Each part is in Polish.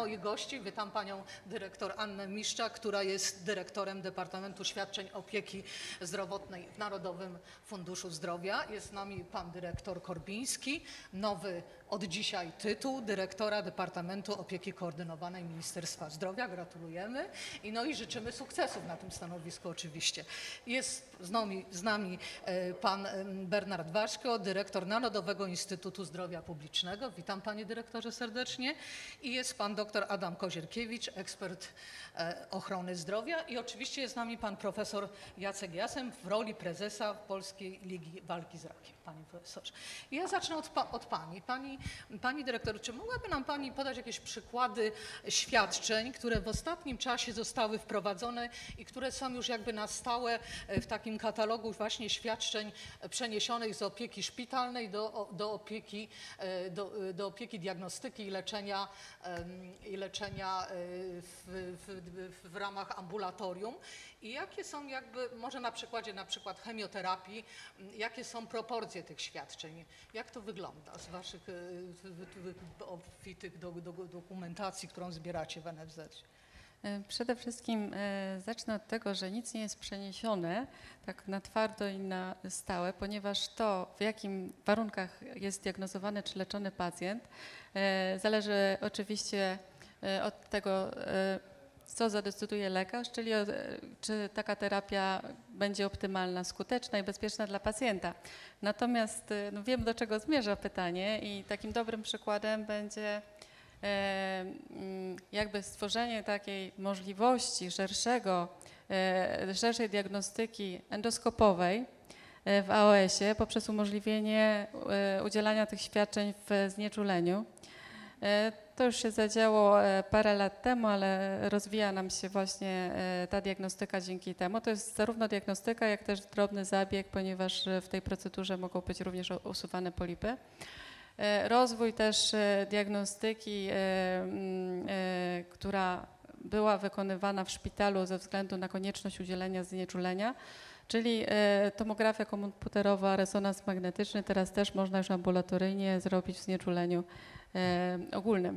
moich gości. Witam panią dyrektor Annę Miszczak, która jest dyrektorem Departamentu Świadczeń Opieki Zdrowotnej w Narodowym Funduszu Zdrowia. Jest z nami pan dyrektor Korbiński, nowy od dzisiaj tytuł dyrektora Departamentu Opieki Koordynowanej Ministerstwa Zdrowia. Gratulujemy i życzymy sukcesów na tym stanowisku oczywiście. Jest z nami pan Bernard Waszko, dyrektor Narodowego Instytutu Zdrowia Publicznego. Witam panie dyrektorze serdecznie. I jest pan dr Adam Kozierkiewicz, ekspert ochrony zdrowia. I oczywiście jest z nami pan profesor Jacek Jasem w roli prezesa Polskiej Ligi Walki z Rakiem. Panie profesorze. I ja zacznę od pani. Pani dyrektor, czy mogłaby nam pani podać jakieś przykłady świadczeń, które w ostatnim czasie zostały wprowadzone i które są już jakby na stałe w takim katalogu właśnie świadczeń przeniesionych z opieki szpitalnej do opieki diagnostyki i leczenia w ramach ambulatorium? I jakie są może na przykładzie chemioterapii, jakie są proporcje tych świadczeń? Jak to wygląda z waszych obfitych dokumentacji, którą zbieracie w NFZ? Przede wszystkim zacznę od tego, że nic nie jest przeniesione tak na twardo i na stałe, ponieważ to, w jakim warunkach jest diagnozowany czy leczony pacjent, zależy oczywiście od tego, co zadecyduje lekarz, czyli czy taka terapia będzie optymalna, skuteczna i bezpieczna dla pacjenta. Natomiast wiem, do czego zmierza pytanie i takim dobrym przykładem będzie jakby stworzenie takiej możliwości szerszej diagnostyki endoskopowej w AOS-ie poprzez umożliwienie udzielania tych świadczeń w znieczuleniu. To już się zadziało parę lat temu, ale rozwija nam się właśnie ta diagnostyka dzięki temu. To jest zarówno diagnostyka, jak też drobny zabieg, ponieważ w tej procedurze mogą być również usuwane polipy. Rozwój też diagnostyki, która była wykonywana w szpitalu ze względu na konieczność udzielenia znieczulenia, czyli tomografia komputerowa, rezonans magnetyczny, teraz też można już ambulatoryjnie zrobić w znieczuleniu ogólnym.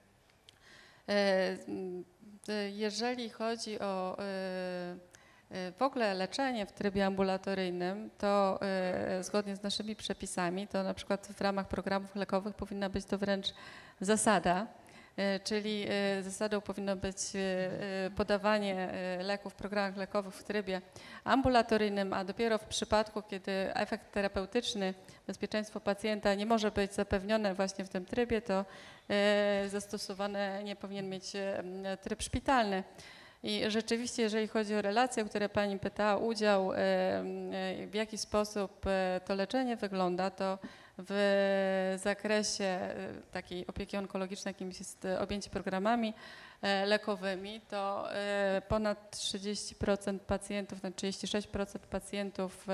Jeżeli chodzi o w ogóle leczenie w trybie ambulatoryjnym, to zgodnie z naszymi przepisami, to na przykład w ramach programów lekowych powinna być to wręcz zasada, czyli zasadą powinno być podawanie leków w programach lekowych w trybie ambulatoryjnym, a dopiero w przypadku, kiedy efekt terapeutyczny, bezpieczeństwo pacjenta nie może być zapewnione właśnie w tym trybie, to zastosowany nie powinien mieć tryb szpitalny. I rzeczywiście, jeżeli chodzi o relacje, o które pani pytała, udział, w jaki sposób to leczenie wygląda, to w zakresie takiej opieki onkologicznej, jakim jest objęcie programami lekowymi, to ponad 30% pacjentów, na 36% pacjentów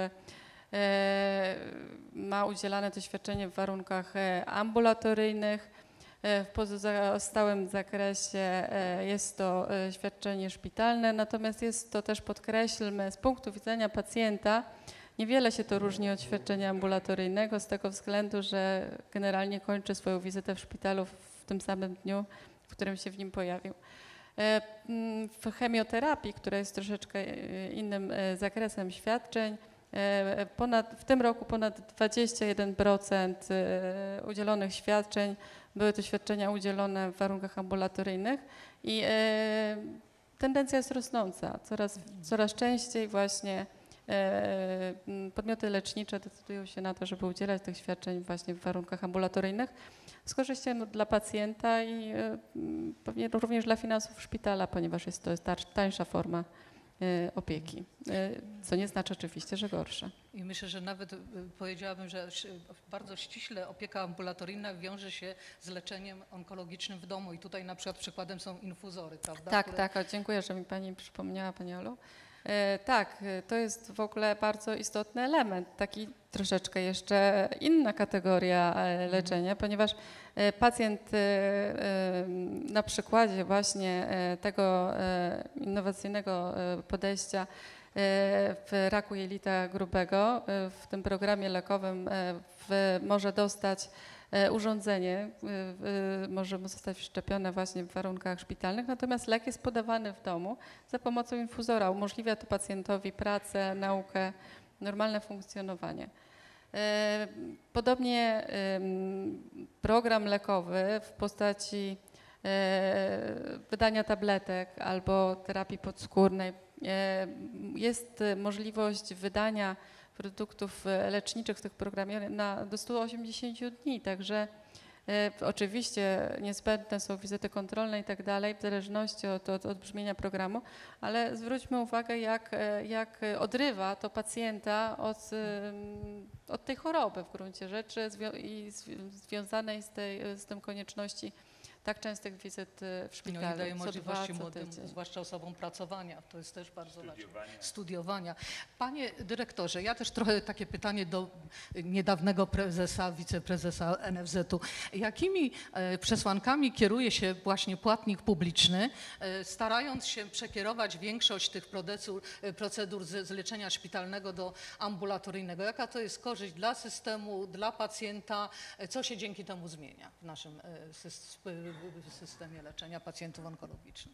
ma udzielane to świadczenie w warunkach ambulatoryjnych. W pozostałym zakresie jest to świadczenie szpitalne, natomiast jest to też, podkreślmy, z punktu widzenia pacjenta niewiele się to różni od świadczenia ambulatoryjnego z tego względu, że generalnie kończy swoją wizytę w szpitalu w tym samym dniu, w którym się w nim pojawił. W chemioterapii, która jest troszeczkę innym zakresem świadczeń, w tym roku ponad 21% udzielonych świadczeń były to świadczenia udzielone w warunkach ambulatoryjnych i tendencja jest rosnąca. Coraz częściej właśnie podmioty lecznicze decydują się na to, żeby udzielać tych świadczeń właśnie w warunkach ambulatoryjnych z korzyścią dla pacjenta i pewnie również dla finansów szpitala, ponieważ jest to tańsza forma opieki, co nie znaczy oczywiście, że gorsza. I myślę, że nawet powiedziałabym, że bardzo ściśle opieka ambulatoryjna wiąże się z leczeniem onkologicznym w domu i tutaj na przykład przykładem są infuzory, prawda? Tak, tak, dziękuję, że mi pani przypomniała, pani Olu. Tak, to jest w ogóle bardzo istotny element, taki troszeczkę jeszcze inna kategoria leczenia, ponieważ pacjent na przykładzie właśnie tego innowacyjnego podejścia w raku jelita grubego w tym programie lekowym może dostać urządzenie może mu zostać wszczepione właśnie w warunkach szpitalnych, natomiast lek jest podawany w domu za pomocą infuzora. Umożliwia to pacjentowi pracę, naukę, normalne funkcjonowanie. Podobnie program lekowy w postaci wydania tabletek albo terapii podskórnej. Jest możliwość wydania produktów leczniczych w tych programie do 180 dni, także oczywiście niezbędne są wizyty kontrolne i tak dalej, w zależności od brzmienia programu, ale zwróćmy uwagę, jak odrywa to pacjenta od tej choroby w gruncie rzeczy i związanej z tym konieczności tak częstych wizyt w szpitalu. No i daje co możliwości 2, co młodym, tydzień. zwłaszcza osobom pracowania. To jest też bardzo ważne. Studiowania. Panie dyrektorze, ja też trochę takie pytanie do niedawnego prezesa, wiceprezesa NFZ-u. Jakimi przesłankami kieruje się właśnie płatnik publiczny, starając się przekierować większość tych procedur z leczenia szpitalnego do ambulatoryjnego? Jaka to jest korzyść dla systemu, dla pacjenta? Co się dzięki temu zmienia w naszym systemie leczenia pacjentów onkologicznych?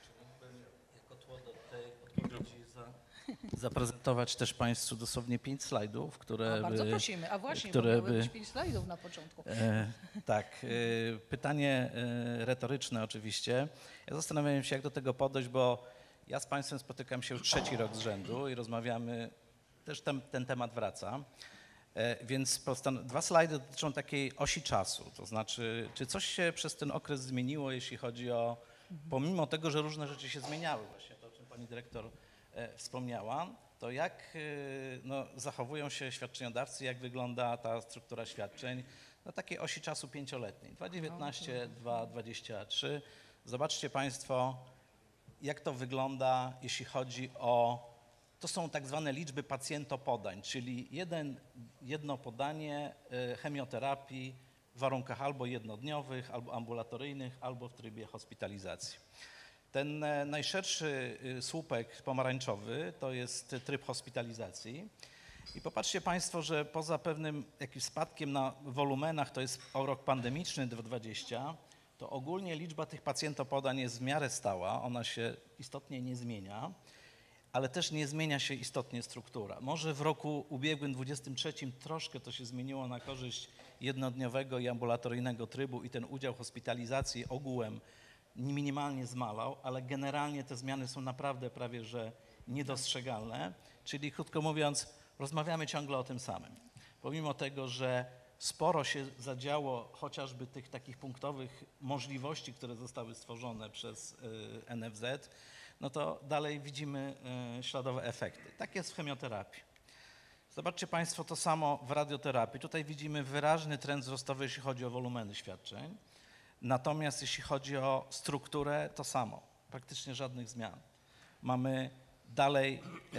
Jako tło do tej odpowiedzi zaprezentować też Państwu dosłownie 5 slajdów, które Bardzo prosimy. A właśnie, które bo miały być 5 slajdów na początku. Tak, pytanie retoryczne oczywiście. Ja zastanawiałem się, jak do tego podejść, bo ja z Państwem spotykam się już 3. rok z rzędu i rozmawiamy, też ten temat wraca. Więc 2 slajdy dotyczą takiej osi czasu, to znaczy, czy coś się przez ten okres zmieniło, jeśli chodzi o, pomimo tego, że różne rzeczy się zmieniały, właśnie to, o czym pani dyrektor wspomniała, to jak zachowują się świadczeniodawcy, jak wygląda ta struktura świadczeń na takiej osi czasu 5-letniej, 2019, 2023. Zobaczcie Państwo, jak to wygląda, jeśli chodzi o, to są tak zwane liczby pacjentopodań, czyli jedno podanie chemioterapii w warunkach albo jednodniowych, albo ambulatoryjnych, albo w trybie hospitalizacji. Ten najszerszy słupek pomarańczowy to jest tryb hospitalizacji. I popatrzcie Państwo, że poza pewnym jakimś spadkiem na wolumenach, to jest o rok pandemiczny 2020, to ogólnie liczba tych pacjentopodań jest w miarę stała, ona się istotnie nie zmienia, ale też nie zmienia się istotnie struktura. Może w roku ubiegłym, 23, troszkę to się zmieniło na korzyść jednodniowego i ambulatoryjnego trybu i ten udział hospitalizacji ogółem minimalnie zmalał, ale generalnie te zmiany są naprawdę prawie że niedostrzegalne, czyli krótko mówiąc, rozmawiamy ciągle o tym samym. Pomimo tego, że sporo się zadziało chociażby tych takich punktowych możliwości, które zostały stworzone przez NFZ, no to dalej widzimy śladowe efekty. Tak jest w chemioterapii. Zobaczcie Państwo to samo w radioterapii. Tutaj widzimy wyraźny trend wzrostowy, jeśli chodzi o wolumeny świadczeń. Natomiast jeśli chodzi o strukturę, to samo. Praktycznie żadnych zmian. Mamy dalej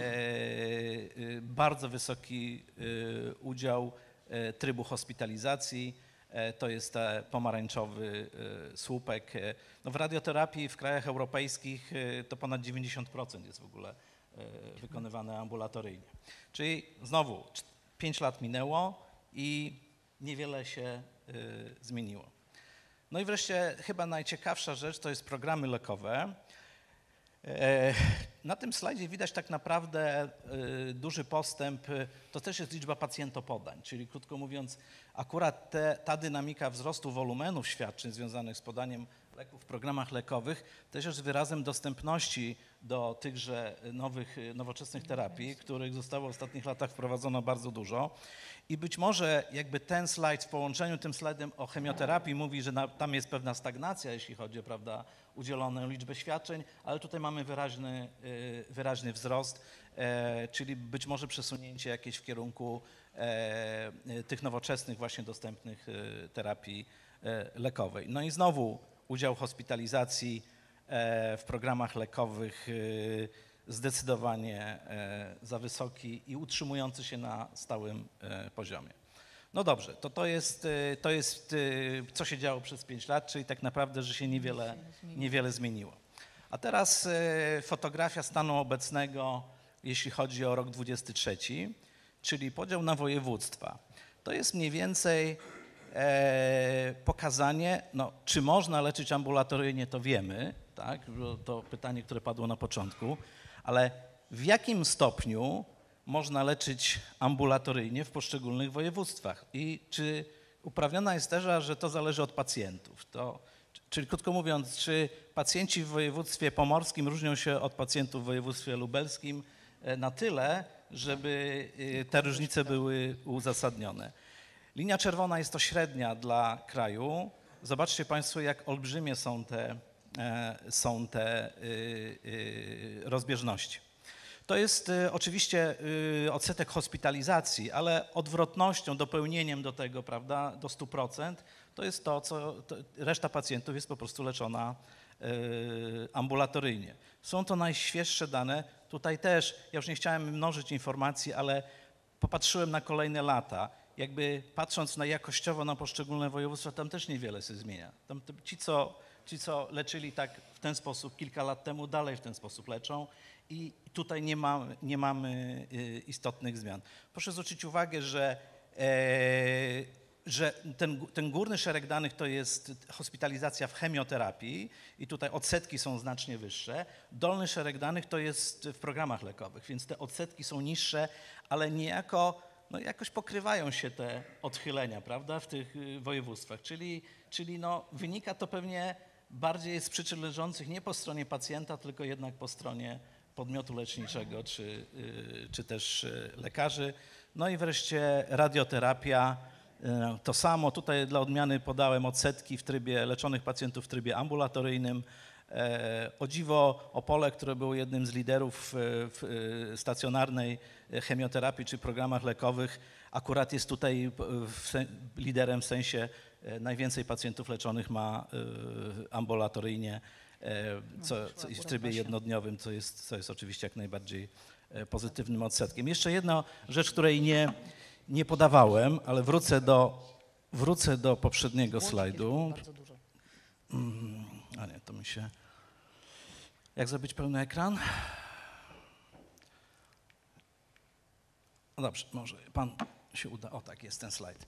bardzo wysoki udział trybu hospitalizacji. To jest pomarańczowy słupek. No w radioterapii w krajach europejskich to ponad 90% jest w ogóle wykonywane ambulatoryjnie. Czyli znowu 5 lat minęło i niewiele się zmieniło. No i wreszcie chyba najciekawsza rzecz to jest programy lekowe. Na tym slajdzie widać tak naprawdę duży postęp, to też jest liczba pacjentopodań, czyli krótko mówiąc akurat ta dynamika wzrostu wolumenów świadczeń związanych z podaniem leków w programach lekowych też jest wyrazem dostępności do tychże nowoczesnych terapii, których zostało w ostatnich latach wprowadzono bardzo dużo. I być może jakby ten slajd w połączeniu tym slajdem o chemioterapii mówi, że tam jest pewna stagnacja, jeśli chodzi o udzieloną liczbę świadczeń, ale tutaj mamy wyraźny wzrost, czyli być może przesunięcie jakieś w kierunku tych nowoczesnych właśnie dostępnych terapii lekowej. No i znowu udział hospitalizacji w programach lekowych zdecydowanie za wysoki i utrzymujący się na stałym poziomie. No dobrze, to jest co się działo przez 5 lat, czyli tak naprawdę, że się niewiele zmieniło. A teraz fotografia stanu obecnego, jeśli chodzi o rok 2023, czyli podział na województwa. To jest mniej więcej pokazanie, no, czy można leczyć ambulatoryjnie, to wiemy, tak? To pytanie, które padło na początku, ale w jakim stopniu można leczyć ambulatoryjnie w poszczególnych województwach i czy uprawniona jest teza, że to zależy od pacjentów. Czyli krótko mówiąc, czy pacjenci w województwie pomorskim różnią się od pacjentów w województwie lubelskim na tyle, żeby te różnice były uzasadnione. Linia czerwona jest to średnia dla kraju. Zobaczcie Państwo, jak olbrzymie są te rozbieżności. To jest oczywiście odsetek hospitalizacji, ale odwrotnością, dopełnieniem do tego, prawda, do 100%, to jest reszta pacjentów jest po prostu leczona ambulatoryjnie. Są to najświeższe dane. Tutaj też, ja już nie chciałem mnożyć informacji, ale popatrzyłem na kolejne lata. Jakby patrząc jakościowo na poszczególne województwa, tam też niewiele się zmienia. Tam ci, co leczyli tak w ten sposób kilka lat temu, dalej w ten sposób leczą i tutaj nie mamy istotnych zmian. Proszę zwrócić uwagę, że ten górny szereg danych to jest hospitalizacja w chemioterapii i tutaj odsetki są znacznie wyższe. Dolny szereg danych to jest w programach lekowych, więc te odsetki są niższe, ale niejako jakoś pokrywają się te odchylenia, prawda, w tych województwach. Czyli wynika to pewnie bardziej z przyczyn leżących nie po stronie pacjenta, tylko jednak po stronie podmiotu leczniczego czy też lekarzy. No i wreszcie radioterapia. To samo, tutaj dla odmiany podałem odsetki w trybie leczonych pacjentów w trybie ambulatoryjnym. O dziwo Opole, które było jednym z liderów w stacjonarnej chemioterapii czy programach lekowych, akurat jest tutaj liderem w sensie najwięcej pacjentów leczonych ma ambulatoryjnie i w trybie jednodniowym, co jest oczywiście jak najbardziej pozytywnym odsetkiem. Jeszcze jedna rzecz, której nie podawałem, ale wrócę do poprzedniego slajdu. A nie, to mi się... Jak zrobić pełny ekran? No dobrze, może pan się uda. O tak, jest ten slajd.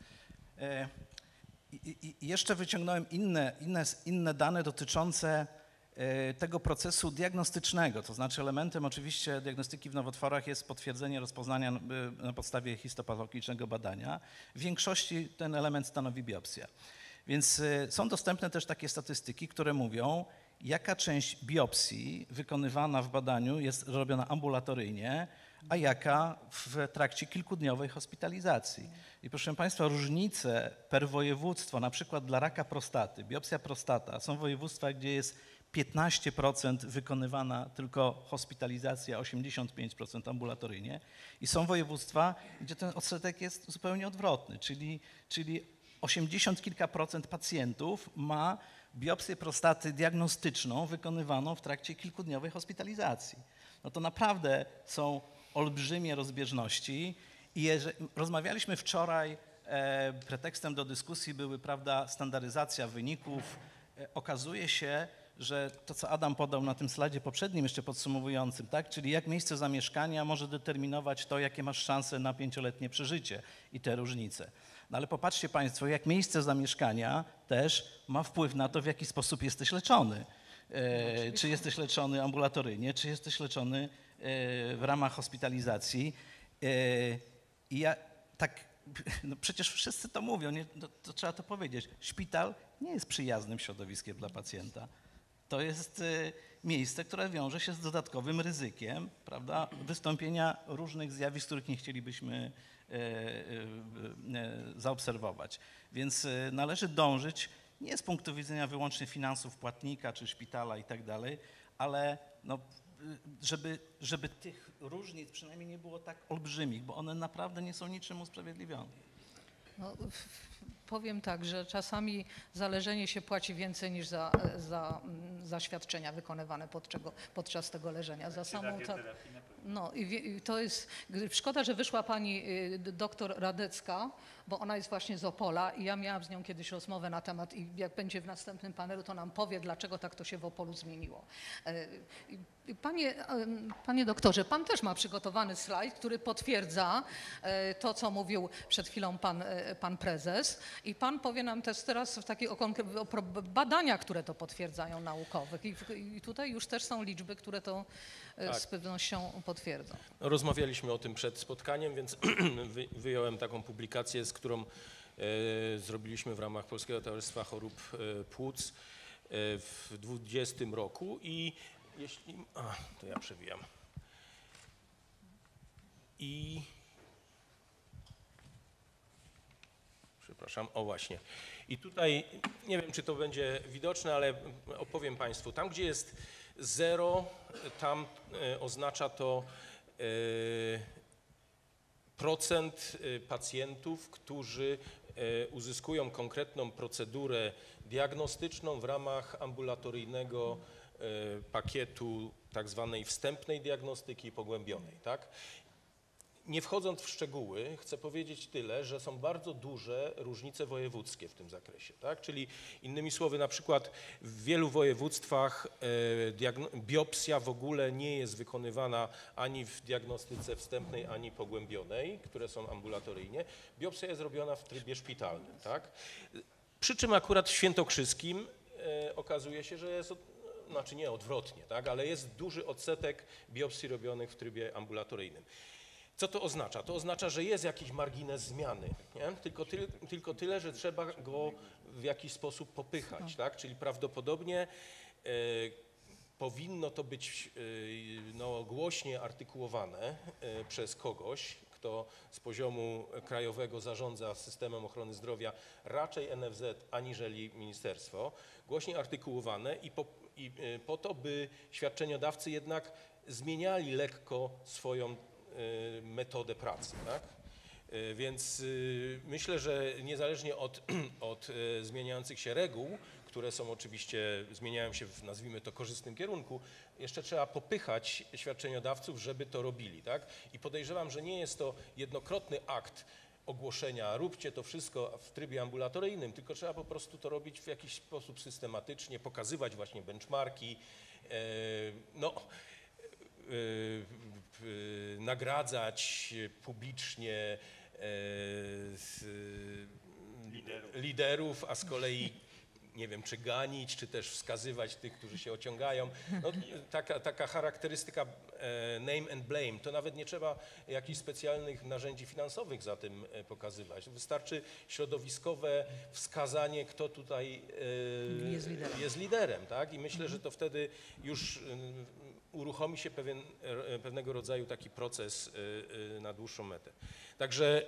I jeszcze wyciągnąłem inne dane dotyczące tego procesu diagnostycznego, to znaczy elementem oczywiście diagnostyki w nowotworach jest potwierdzenie rozpoznania na podstawie histopatologicznego badania. W większości ten element stanowi biopsja. Więc są dostępne też takie statystyki, które mówią, jaka część biopsji wykonywana w badaniu jest robiona ambulatoryjnie, a jaka w trakcie kilkudniowej hospitalizacji. I proszę Państwa, różnice per województwo, na przykład dla raka prostaty, biopsja prostata, są województwa, gdzie jest 15% wykonywana tylko hospitalizacja, 85% ambulatoryjnie i są województwa, gdzie ten odsetek jest zupełnie odwrotny, czyli 80 kilka procent pacjentów ma biopsję prostaty diagnostyczną wykonywaną w trakcie kilkudniowej hospitalizacji. No to naprawdę są olbrzymie rozbieżności i rozmawialiśmy wczoraj, pretekstem do dyskusji były, prawda, standaryzacja wyników. Okazuje się, że to, co Adam podał na tym slajdzie poprzednim, jeszcze podsumowującym, tak, czyli jak miejsce zamieszkania może determinować to, jakie masz szanse na 5-letnie przeżycie i te różnice. No ale popatrzcie Państwo, jak miejsce zamieszkania też ma wpływ na to, w jaki sposób jesteś leczony. Czy jesteś leczony ambulatoryjnie, czy jesteś leczony w ramach hospitalizacji. I ja tak, no przecież wszyscy to mówią, nie, to trzeba to powiedzieć. Szpital nie jest przyjaznym środowiskiem dla pacjenta. To jest miejsce, które wiąże się z dodatkowym ryzykiem, prawda, wystąpienia różnych zjawisk, których nie chcielibyśmy zaobserwować. Więc należy dążyć nie z punktu widzenia wyłącznie finansów płatnika czy szpitala i tak dalej, ale no, żeby tych różnic przynajmniej nie było tak olbrzymich, bo one naprawdę nie są niczym usprawiedliwione. No, powiem tak, że czasami za leżenie się płaci więcej niż za świadczenia wykonywane podczas tego leżenia. Za samą no i to jest, szkoda, że wyszła pani doktor Radecka, bo ona jest właśnie z Opola i ja miałam z nią kiedyś rozmowę na temat i jak będzie w następnym panelu, to nam powie, dlaczego tak to się w Opolu zmieniło. Panie doktorze, pan też ma przygotowany slajd, który potwierdza to, co mówił przed chwilą pan prezes i pan powie nam też teraz o badaniach, które to potwierdzają naukowych i tutaj już też są liczby, które to z pewnością potwierdzą. Rozmawialiśmy o tym przed spotkaniem, więc wyjąłem taką publikację, z którą zrobiliśmy w ramach Polskiego Towarzystwa Chorób Płuc w 2020 roku i jeśli... to ja przewijam. Przepraszam, o właśnie. I tutaj, nie wiem, czy to będzie widoczne, ale opowiem Państwu. Tam, gdzie jest 0, tam oznacza to procent pacjentów, którzy uzyskują konkretną procedurę diagnostyczną w ramach ambulatoryjnego pakietu tak zwanej wstępnej diagnostyki i pogłębionej, tak? Nie wchodząc w szczegóły, chcę powiedzieć tyle, że są bardzo duże różnice wojewódzkie w tym zakresie, tak? Czyli innymi słowy, na przykład w wielu województwach biopsja w ogóle nie jest wykonywana ani w diagnostyce wstępnej, ani pogłębionej, które są ambulatoryjnie. Biopsja jest robiona w trybie szpitalnym, tak? Przy czym akurat w Świętokrzyskim okazuje się, że jest, znaczy nie odwrotnie, tak? Ale jest duży odsetek biopsji robionych w trybie ambulatoryjnym. Co to oznacza? To oznacza, że jest jakiś margines zmiany, nie? Tylko tyle, że trzeba go w jakiś sposób popychać, tak? Czyli prawdopodobnie powinno to być głośniej artykułowane przez kogoś, kto z poziomu krajowego zarządza systemem ochrony zdrowia, raczej NFZ aniżeli ministerstwo, głośniej artykułowane i po to, by świadczeniodawcy jednak zmieniali lekko swoją metodę pracy, tak? Więc myślę, że niezależnie od zmieniających się reguł, które są oczywiście, zmieniają się w, nazwijmy to, korzystnym kierunku, jeszcze trzeba popychać świadczeniodawców, żeby to robili, tak? I podejrzewam, że nie jest to jednokrotny akt ogłoszenia, róbcie to wszystko w trybie ambulatoryjnym, tylko trzeba po prostu to robić w jakiś sposób systematycznie, pokazywać właśnie benchmarki, nagradzać publicznie liderów, a z kolei nie wiem, czy ganić, czy też wskazywać tych, którzy się ociągają. No, taka charakterystyka name and blame, to nawet nie trzeba jakichś specjalnych narzędzi finansowych za tym pokazywać. Wystarczy środowiskowe wskazanie, kto tutaj jest liderem, tak? I myślę, że to wtedy już uruchomi się pewnego rodzaju taki proces na dłuższą metę. Także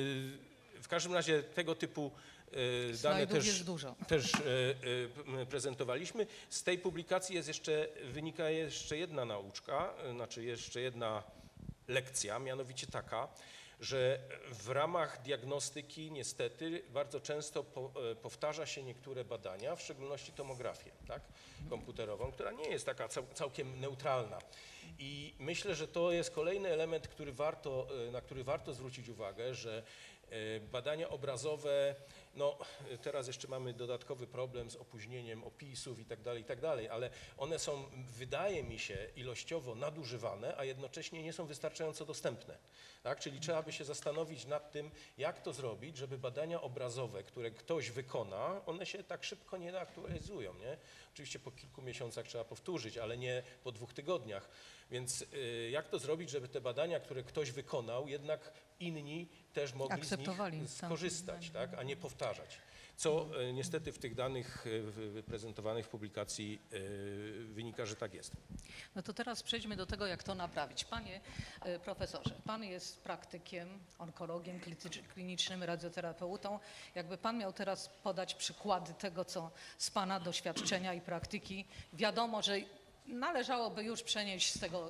w każdym razie tego typu dane też prezentowaliśmy. Z tej publikacji wynika jeszcze jedna nauczka, znaczy jeszcze jedna lekcja, mianowicie taka, że w ramach diagnostyki niestety bardzo często powtarza się niektóre badania, w szczególności tomografię, tak, komputerową, która nie jest taka całkiem neutralna. I myślę, że to jest kolejny element, na który warto zwrócić uwagę, że badania obrazowe, no teraz jeszcze mamy dodatkowy problem z opóźnieniem opisów i tak dalej, ale one są, wydaje mi się, ilościowo nadużywane, a jednocześnie nie są wystarczająco dostępne. Tak? Czyli trzeba by się zastanowić nad tym, jak to zrobić, żeby badania obrazowe, które ktoś wykona, one się tak szybko nie aktualizują, nie? Oczywiście po kilku miesiącach trzeba powtórzyć, ale nie po 2 tygodniach. Więc jak to zrobić, żeby te badania, które ktoś wykonał, jednak inni też mogli z nich skorzystać, tak, a nie powtarzać. Co niestety w tych danych prezentowanych w publikacji wynika, że tak jest. No to teraz przejdźmy do tego, jak to naprawić. Panie profesorze, pan jest praktykiem, onkologiem klinicznym, radioterapeutą. Jakby pan miał teraz podać przykłady tego, co z pana doświadczenia i praktyki wiadomo, że należałoby już przenieść z tego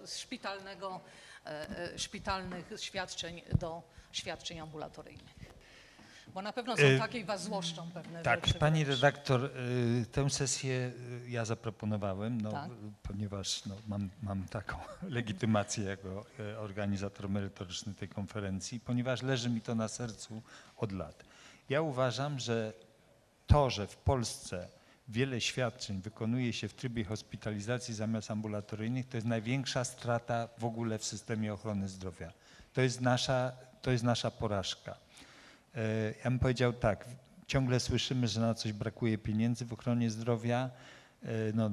szpitalnych świadczeń do świadczeń ambulatoryjnych. Bo na pewno są takie i was złoszczą pewne Tak, rzeczy. pani wręcz. redaktor, tę sesję ja zaproponowałem, Tak. ponieważ mam taką legitymację jako organizator merytoryczny tej konferencji, ponieważ leży mi to na sercu od lat. Ja uważam, że to, że w Polsce wiele świadczeń wykonuje się w trybie hospitalizacji zamiast ambulatoryjnych, to jest największa strata w ogóle w systemie ochrony zdrowia. To jest nasza porażka. Ja bym powiedział tak, ciągle słyszymy, że na coś brakuje pieniędzy w ochronie zdrowia. No,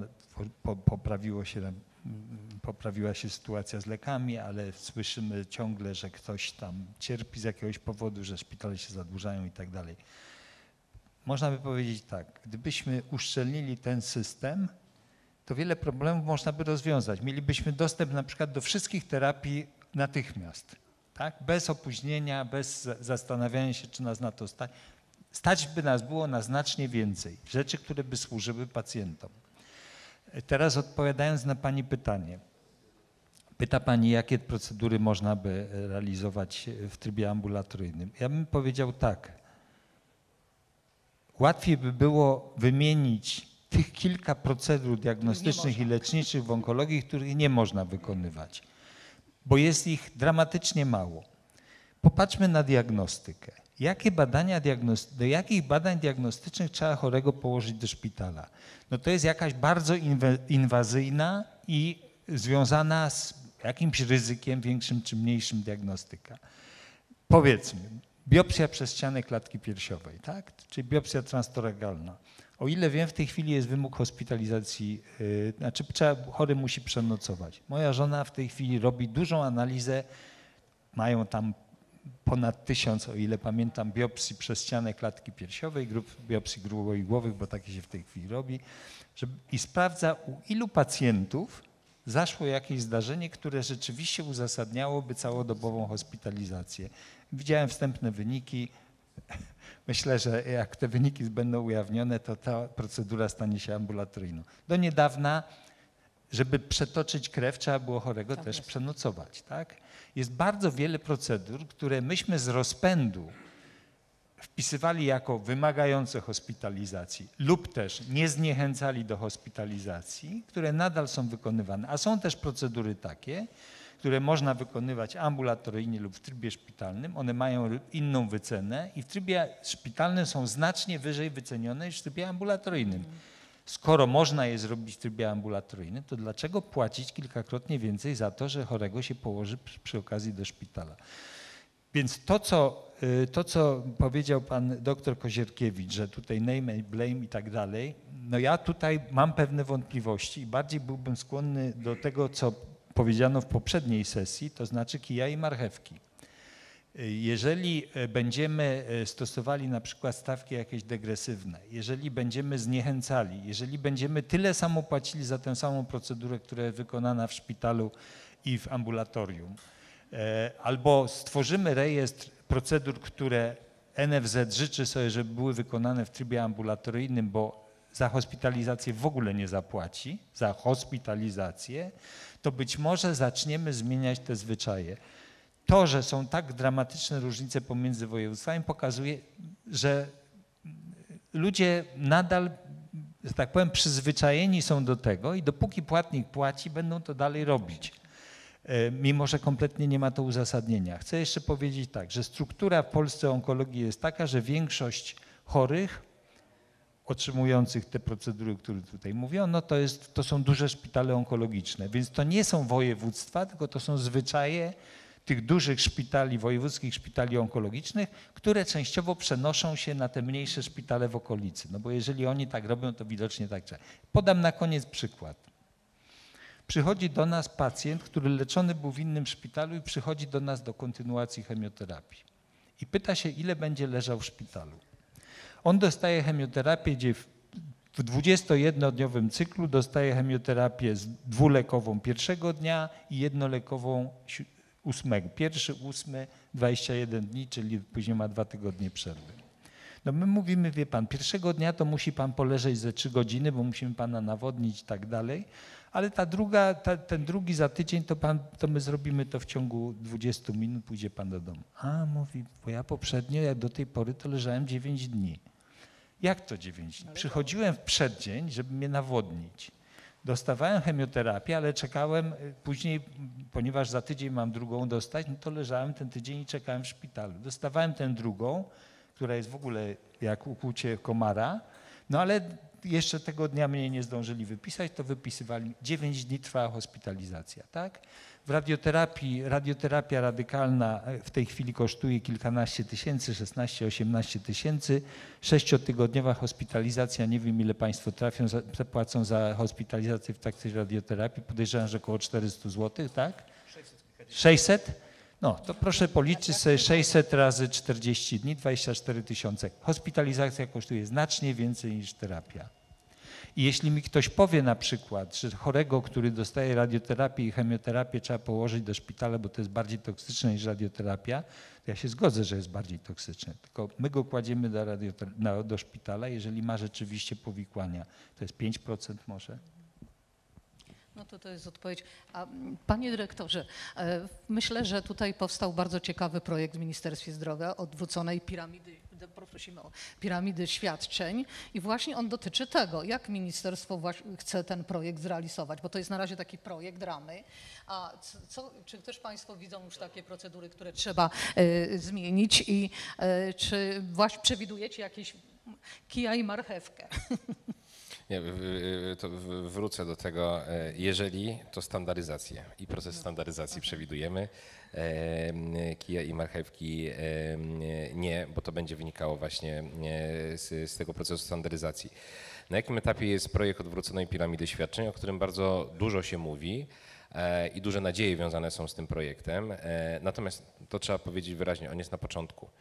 poprawiła się sytuacja z lekami, ale słyszymy ciągle, że ktoś tam cierpi z jakiegoś powodu, że szpitale się zadłużają i tak dalej. Można by powiedzieć tak, gdybyśmy uszczelnili ten system, to wiele problemów można by rozwiązać. Mielibyśmy dostęp na przykład do wszystkich terapii natychmiast, tak? Bez opóźnienia, bez zastanawiania się, czy nas na to stać. Stać by nas było na znacznie więcej rzeczy, które by służyły pacjentom. Teraz odpowiadając na pani pytanie. Pyta pani, jakie procedury można by realizować w trybie ambulatoryjnym. Ja bym powiedział tak. Łatwiej by było wymienić tych kilka procedur diagnostycznych i leczniczych w onkologii, których nie można wykonywać, bo jest ich dramatycznie mało. Popatrzmy na diagnostykę. Do jakich badań diagnostycznych trzeba chorego położyć do szpitala? No to jest jakaś bardzo inwazyjna i związana z jakimś ryzykiem większym czy mniejszym diagnostyka. Powiedzmy, biopsja przez ścianę klatki piersiowej, tak? Czyli biopsja transtoragalna. O ile wiem, w tej chwili jest wymóg hospitalizacji, chory musi przenocować. Moja żona w tej chwili robi dużą analizę, mają tam ponad 1000, o ile pamiętam, biopsji przez ścianę klatki piersiowej, biopsji gruboigłowych, bo takie się w tej chwili robi, i sprawdza, u ilu pacjentów zaszło jakieś zdarzenie, które rzeczywiście uzasadniałoby całodobową hospitalizację. Widziałem wstępne wyniki. Myślę, że jak te wyniki będą ujawnione, to ta procedura stanie się ambulatoryjną. Do niedawna, żeby przetoczyć krew, trzeba było chorego też przenocować. Tak? Jest bardzo wiele procedur, które myśmy z rozpędu wpisywali jako wymagające hospitalizacji lub też nie zniechęcali do hospitalizacji, które nadal są wykonywane. A są też procedury takie, które można wykonywać ambulatoryjnie lub w trybie szpitalnym. One mają inną wycenę i w trybie szpitalnym są znacznie wyżej wycenione niż w trybie ambulatoryjnym. Skoro można je zrobić w trybie ambulatoryjnym, to dlaczego płacić kilkakrotnie więcej za to, że chorego się położy przy okazji do szpitala? Więc to, co powiedział pan doktor Kozierkiewicz, że tutaj name and blame i tak dalej, no ja tutaj mam pewne wątpliwości i bardziej byłbym skłonny do tego, co powiedziano w poprzedniej sesji, to znaczy kija i marchewki. Jeżeli będziemy stosowali na przykład stawki jakieś degresywne, jeżeli będziemy zniechęcali, jeżeli będziemy tyle samo płacili za tę samą procedurę, która jest wykonana w szpitalu i w ambulatorium, albo stworzymy rejestr procedur, które NFZ życzy sobie, żeby były wykonane w trybie ambulatoryjnym, bo za hospitalizację w ogóle nie zapłaci, za hospitalizację, to być może zaczniemy zmieniać te zwyczaje. To, że są tak dramatyczne różnice pomiędzy województwami, pokazuje, że ludzie nadal, że tak powiem, przyzwyczajeni są do tego i dopóki płatnik płaci, będą to dalej robić. Mimo że kompletnie nie ma to uzasadnienia. Chcę jeszcze powiedzieć tak, że struktura w Polsce onkologii jest taka, że większość chorych otrzymujących te procedury, które tutaj mówiono, to są duże szpitale onkologiczne. Więc to nie są województwa, tylko to są zwyczaje tych dużych szpitali, wojewódzkich szpitali onkologicznych, które częściowo przenoszą się na te mniejsze szpitale w okolicy. No bo jeżeli oni tak robią, to widocznie tak trzeba. Podam na koniec przykład. Przychodzi do nas pacjent, który leczony był w innym szpitalu i przychodzi do nas do kontynuacji chemioterapii. I pyta się, ile będzie leżał w szpitalu. On dostaje chemioterapię, gdzie w 21-dniowym cyklu dostaje chemioterapię dwulekową pierwszego dnia i jednolekową 8. Pierwszy, 8, 21 dni, czyli później ma 2 tygodnie przerwy. No my mówimy, wie pan, pierwszego dnia to musi pan poleżeć ze 3 godziny, bo musimy pana nawodnić i tak dalej, Ale ten drugi za tydzień, to my zrobimy to w ciągu 20 minut, pójdzie pan do domu. A, mówi, bo ja poprzednio, jak do tej pory, to leżałem 9 dni. Jak to 9 dni? Przychodziłem w przeddzień, żeby mnie nawodnić. Dostawałem chemioterapię, ale czekałem później, ponieważ za tydzień mam drugą dostać, no to leżałem ten tydzień i czekałem w szpitalu. Dostawałem tę drugą, która jest w ogóle jak ukłucie komara, no ale jeszcze tego dnia mnie nie zdążyli wypisać, to wypisywali. 9 dni trwała hospitalizacja, tak? W radioterapia radykalna w tej chwili kosztuje kilkanaście tysięcy, 16-18 tysięcy. 6-tygodniowa hospitalizacja, nie wiem ile państwo płacą za hospitalizację w trakcie radioterapii, podejrzewam, że około 400 zł, tak? 600? No, to proszę policzyć sobie 600 razy 40 dni, 24 tysiące. Hospitalizacja kosztuje znacznie więcej niż terapia. I jeśli mi ktoś powie na przykład, że chorego, który dostaje radioterapię i chemioterapię trzeba położyć do szpitala, bo to jest bardziej toksyczne niż radioterapia, to ja się zgodzę, że jest bardziej toksyczne. Tylko my go kładziemy do szpitala, jeżeli ma rzeczywiście powikłania. To jest 5% może. No to jest odpowiedź. A panie dyrektorze, myślę, że tutaj powstał bardzo ciekawy projekt w Ministerstwie Zdrowia odwróconej piramidy, prosimy o piramidy świadczeń i właśnie on dotyczy tego, jak ministerstwo chce ten projekt zrealizować, bo to jest na razie taki projekt ramy. A czy też państwo widzą już takie procedury, które trzeba zmienić i czy właśnie przewidujecie jakieś kija i marchewkę? Nie, to wrócę do tego, jeżeli to standaryzację i proces standaryzacji przewidujemy, kija i marchewki nie, bo to będzie wynikało właśnie z tego procesu standaryzacji. Na jakim etapie jest projekt odwróconej piramidy świadczeń, o którym bardzo dużo się mówi i duże nadzieje wiązane są z tym projektem, natomiast to trzeba powiedzieć wyraźnie, on jest na początku.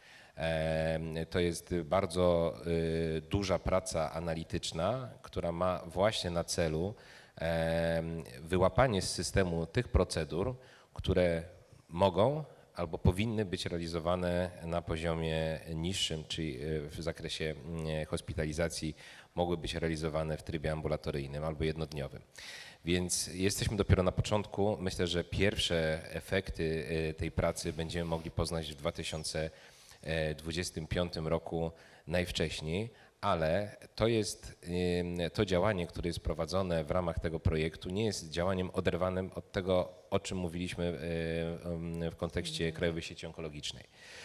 To jest bardzo duża praca analityczna, która ma właśnie na celu wyłapanie z systemu tych procedur, które mogą albo powinny być realizowane na poziomie niższym, czyli w zakresie hospitalizacji mogły być realizowane w trybie ambulatoryjnym albo jednodniowym. Więc jesteśmy dopiero na początku. Myślę, że pierwsze efekty tej pracy będziemy mogli poznać w 2025 roku najwcześniej, ale to działanie, które jest prowadzone w ramach tego projektu, nie jest działaniem oderwanym od tego, o czym mówiliśmy w kontekście Krajowej Sieci Onkologicznej.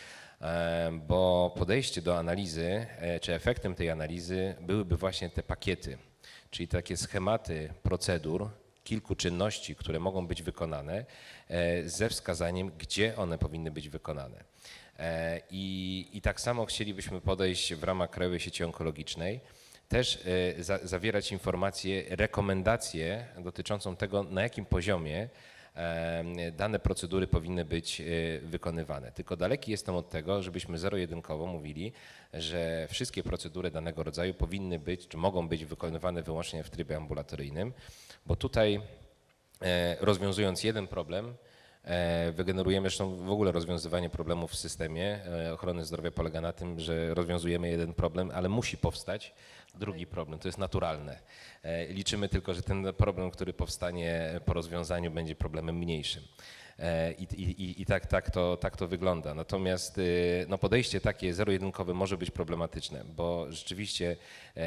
Bo podejście do analizy, czy efektem tej analizy byłyby właśnie te pakiety, czyli takie schematy procedur, kilku czynności, które mogą być wykonane ze wskazaniem, gdzie one powinny być wykonane. I tak samo chcielibyśmy podejść w ramach Krajowej Sieci Onkologicznej, też zawierać informacje, rekomendacje dotyczącą tego, na jakim poziomie dane procedury powinny być wykonywane. Tylko daleki jestem od tego, żebyśmy zero-jedynkowo mówili, że wszystkie procedury danego rodzaju powinny być, czy mogą być wykonywane wyłącznie w trybie ambulatoryjnym, bo tutaj rozwiązując jeden problem, wygenerujemy, zresztą w ogóle rozwiązywanie problemów w systemie ochrony zdrowia polega na tym, że rozwiązujemy jeden problem, ale musi powstać drugi problem, to jest naturalne. Liczymy tylko, że ten problem, który powstanie po rozwiązaniu, będzie problemem mniejszym. I tak to wygląda. Natomiast no podejście takie zero-jedynkowe może być problematyczne, bo rzeczywiście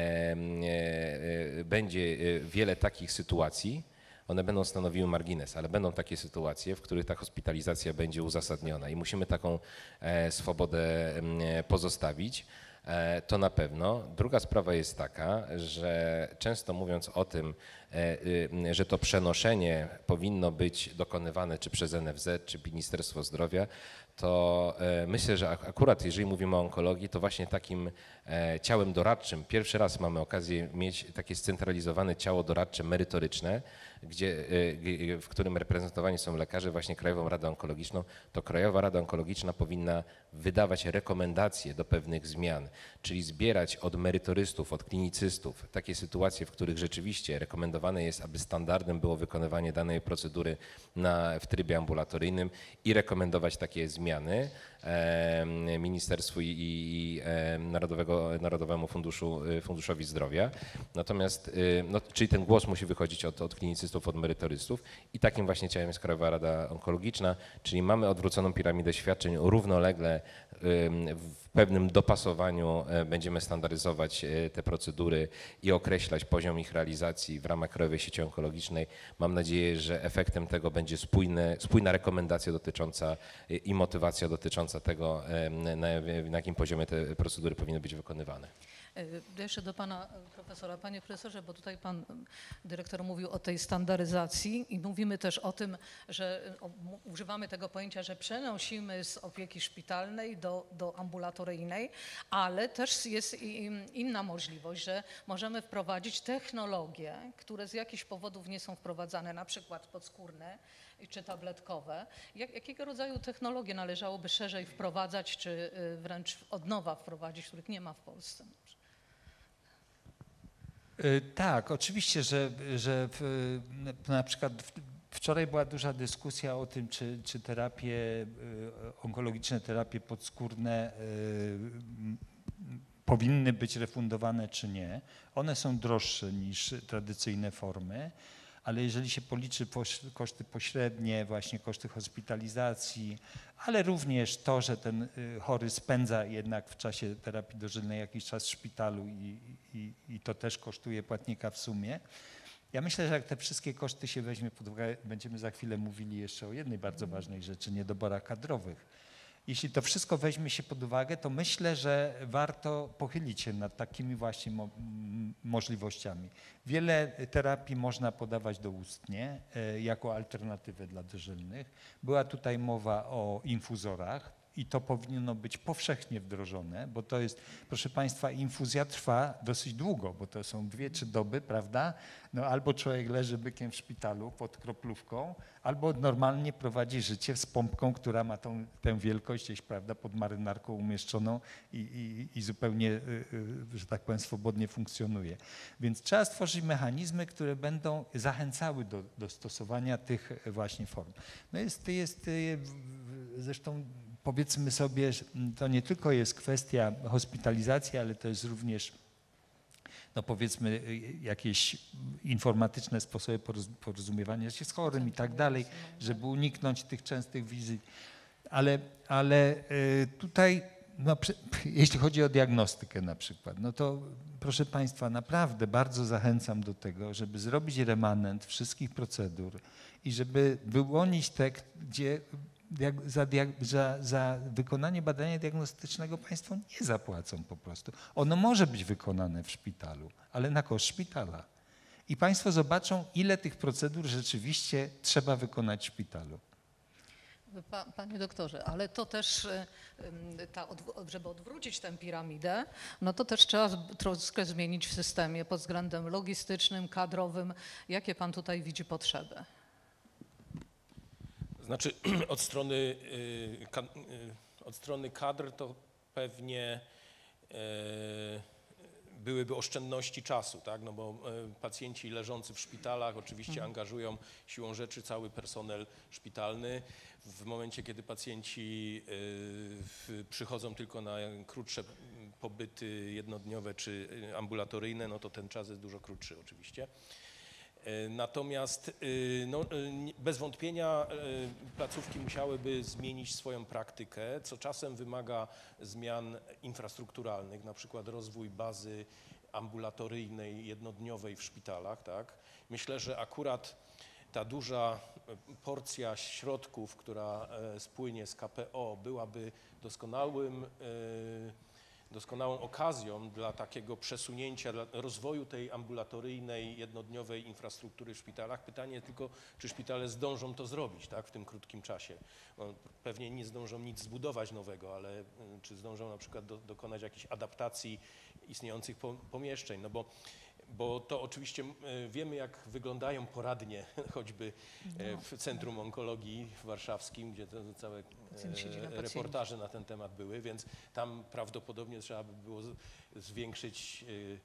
będzie wiele takich sytuacji, one będą stanowiły margines, ale będą takie sytuacje, w których ta hospitalizacja będzie uzasadniona i musimy taką swobodę pozostawić. To na pewno. Druga sprawa jest taka, że często mówiąc o tym, że to przenoszenie powinno być dokonywane czy przez NFZ, czy Ministerstwo Zdrowia, to myślę, że akurat jeżeli mówimy o onkologii, to właśnie takim ciałem doradczym, pierwszy raz mamy okazję mieć takie scentralizowane ciało doradcze merytoryczne, w którym reprezentowani są lekarze, właśnie Krajową Radę Onkologiczną, to Krajowa Rada Onkologiczna powinna wydawać rekomendacje do pewnych zmian, czyli zbierać od merytorystów, od klinicystów takie sytuacje, w których rzeczywiście rekomendowane jest, aby standardem było wykonywanie danej procedury w trybie ambulatoryjnym i rekomendować takie zmiany ministerstwu i Narodowemu Funduszowi Zdrowia. Natomiast, no, czyli ten głos musi wychodzić od klinicystów publicystów od merytorystów i takim właśnie ciałem jest Krajowa Rada Onkologiczna, czyli mamy odwróconą piramidę świadczeń, równolegle w pewnym dopasowaniu będziemy standaryzować te procedury i określać poziom ich realizacji w ramach Krajowej Sieci Onkologicznej. Mam nadzieję, że efektem tego będzie spójna rekomendacja dotycząca i motywacja dotycząca tego, na jakim poziomie te procedury powinny być wykonywane. Jeszcze do pana profesora. Panie profesorze, bo tutaj pan dyrektor mówił o tej standaryzacji i mówimy też o tym, że używamy tego pojęcia, że przenosimy z opieki szpitalnej do ambulatoryjnej, ale też jest inna możliwość, że możemy wprowadzić technologie, które z jakichś powodów nie są wprowadzane, na przykład podskórne czy tabletkowe. Jakiego rodzaju technologie należałoby szerzej wprowadzać, czy wręcz od nowa wprowadzić, których nie ma w Polsce? Tak, oczywiście, że na przykład wczoraj była duża dyskusja o tym, czy terapie onkologiczne, terapie podskórne powinny być refundowane, czy nie. One są droższe niż tradycyjne formy, ale jeżeli się policzy koszty pośrednie, właśnie koszty hospitalizacji, ale również to, że ten chory spędza jednak w czasie terapii dożylnej jakiś czas w szpitalu i to też kosztuje płatnika w sumie. Ja myślę, że jak te wszystkie koszty się weźmie pod uwagę, będziemy za chwilę mówili jeszcze o jednej bardzo ważnej rzeczy, niedoborach kadrowych. Jeśli to wszystko weźmie się pod uwagę, to myślę, że warto pochylić się nad takimi właśnie możliwościami. Wiele terapii można podawać doustnie jako alternatywę dla dożylnych. Była tutaj mowa o infuzorach i to powinno być powszechnie wdrożone, bo to jest, proszę Państwa, infuzja trwa dosyć długo, bo to są 2-3 doby, prawda? No albo człowiek leży bykiem w szpitalu pod kroplówką, albo normalnie prowadzi życie z pompką, która ma tę wielkość gdzieś, prawda, pod marynarką umieszczoną i zupełnie, że tak powiem, swobodnie funkcjonuje. Więc trzeba stworzyć mechanizmy, które będą zachęcały do stosowania tych właśnie form. No jest zresztą powiedzmy sobie, że to nie tylko jest kwestia hospitalizacji, ale to jest również, no powiedzmy, jakieś informatyczne sposoby porozumiewania się z chorym i tak dalej, żeby uniknąć tych częstych wizyt. Ale tutaj, no, jeśli chodzi o diagnostykę na przykład, no to proszę Państwa, naprawdę bardzo zachęcam do tego, żeby zrobić remanent wszystkich procedur i żeby wyłonić te, gdzie za wykonanie badania diagnostycznego Państwo nie zapłacą po prostu. Ono może być wykonane w szpitalu, ale na koszt szpitala. I Państwo zobaczą, ile tych procedur rzeczywiście trzeba wykonać w szpitalu. Panie doktorze, ale to też, żeby odwrócić tę piramidę, no to też trzeba troszkę zmienić w systemie pod względem logistycznym, kadrowym. Jakie Pan tutaj widzi potrzeby? Znaczy od strony kadr to pewnie byłyby oszczędności czasu, tak? No bo pacjenci leżący w szpitalach oczywiście angażują siłą rzeczy cały personel szpitalny. W momencie, kiedy pacjenci przychodzą tylko na krótsze pobyty jednodniowe czy ambulatoryjne, no to ten czas jest dużo krótszy oczywiście. Natomiast no, bez wątpienia placówki musiałyby zmienić swoją praktykę, co czasem wymaga zmian infrastrukturalnych, na przykład rozwój bazy ambulatoryjnej, jednodniowej w szpitalach. Tak? Myślę, że akurat ta duża porcja środków, która spłynie z KPO, byłaby doskonałą okazją dla takiego przesunięcia, dla rozwoju tej ambulatoryjnej, jednodniowej infrastruktury w szpitalach. Pytanie tylko, czy szpitale zdążą to zrobić, tak, w tym krótkim czasie. No, pewnie nie zdążą nic zbudować nowego, ale czy zdążą na przykład dokonać jakichś adaptacji istniejących pomieszczeń, no bo to oczywiście wiemy, jak wyglądają poradnie, choćby w Centrum Onkologii Warszawskim, gdzie to całe reportaże na ten temat były, więc tam prawdopodobnie trzeba by było zwiększyć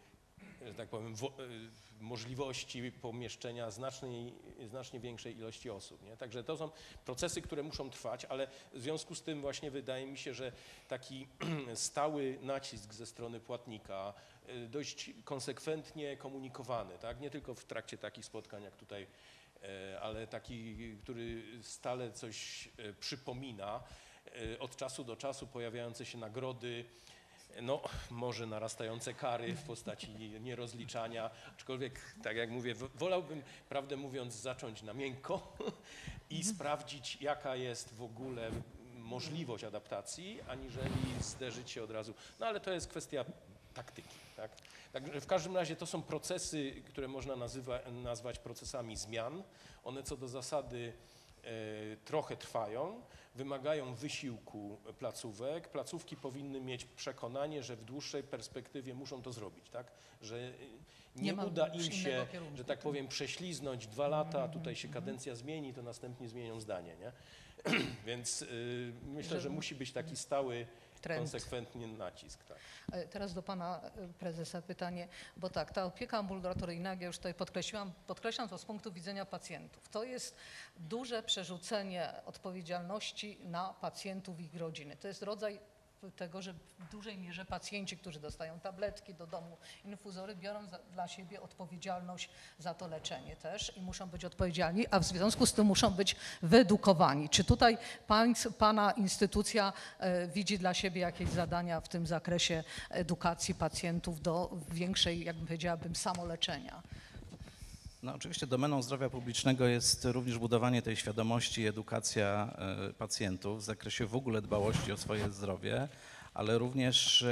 że tak powiem, możliwości pomieszczenia znacznie większej ilości osób. Nie? Także to są procesy, które muszą trwać, ale w związku z tym właśnie wydaje mi się, że taki stały nacisk ze strony płatnika, dość konsekwentnie komunikowany, tak? Nie tylko w trakcie takich spotkań jak tutaj, ale taki, który stale coś przypomina, od czasu do czasu pojawiające się nagrody, no może narastające kary w postaci nierozliczania, aczkolwiek tak jak mówię, wolałbym, prawdę mówiąc, zacząć na miękko i sprawdzić, jaka jest w ogóle możliwość adaptacji, aniżeli zderzyć się od razu. No ale to jest kwestia taktyki. Tak? Także w każdym razie to są procesy, które można nazwać procesami zmian. One co do zasady trochę trwają, wymagają wysiłku placówek. Placówki powinny mieć przekonanie, że w dłuższej perspektywie muszą to zrobić, tak? Że nie uda im się, że tak powiem, prześliznąć 2 lata, tutaj się kadencja zmieni, to następnie zmienią zdanie, nie? Więc myślę, że musi być taki stały, konsekwentny nacisk. Tak. Teraz do pana prezesa pytanie, bo tak, ta opieka ambulatoryjna, jak ja już tutaj podkreślam to z punktu widzenia pacjentów. To jest duże przerzucenie odpowiedzialności na pacjentów i ich rodziny. To jest rodzaj tego, że w dużej mierze pacjenci, którzy dostają tabletki do domu, infuzory, biorą dla siebie odpowiedzialność za to leczenie też i muszą być odpowiedzialni, a w związku z tym muszą być wyedukowani. Czy tutaj pana instytucja widzi dla siebie jakieś zadania w tym zakresie edukacji pacjentów do większej, jakbym powiedziałabym, samoleczenia? No, oczywiście domeną zdrowia publicznego jest również budowanie tej świadomości i edukacja pacjentów w zakresie w ogóle dbałości o swoje zdrowie, ale również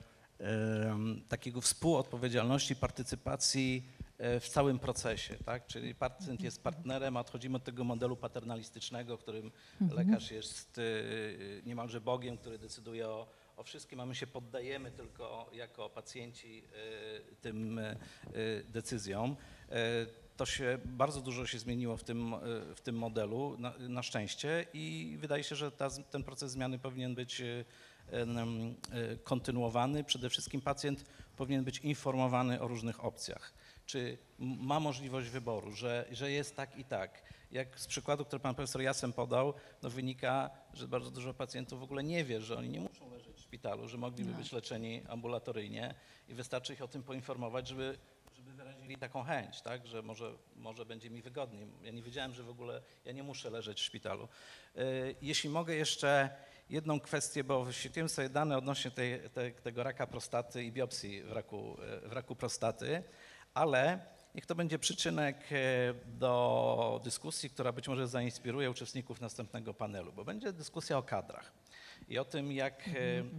takiego współodpowiedzialności, partycypacji w całym procesie, tak? Czyli pacjent jest partnerem, a odchodzimy od tego modelu paternalistycznego, w którym lekarz jest niemalże Bogiem, który decyduje o wszystkim, a my się poddajemy tylko jako pacjenci tym decyzjom. To się bardzo dużo się zmieniło w tym modelu, na szczęście, i wydaje się, że ten proces zmiany powinien być kontynuowany. Przede wszystkim pacjent powinien być informowany o różnych opcjach. Czy ma możliwość wyboru, że jest tak i tak. Jak z przykładu, który pan profesor Jasem podał, no wynika, że bardzo dużo pacjentów w ogóle nie wie, że oni nie muszą leżeć w szpitalu, że mogliby być leczeni ambulatoryjnie i wystarczy ich o tym poinformować, żeby wyrazili taką chęć, tak, że może będzie mi wygodniej. Ja nie wiedziałem, że w ogóle ja nie muszę leżeć w szpitalu. Jeśli mogę jeszcze jedną kwestię, bo wyświetliłem sobie dane odnośnie tego raka prostaty i biopsji w raku prostaty, ale niech to będzie przyczynek do dyskusji, która być może zainspiruje uczestników następnego panelu, bo będzie dyskusja o kadrach i o tym, jak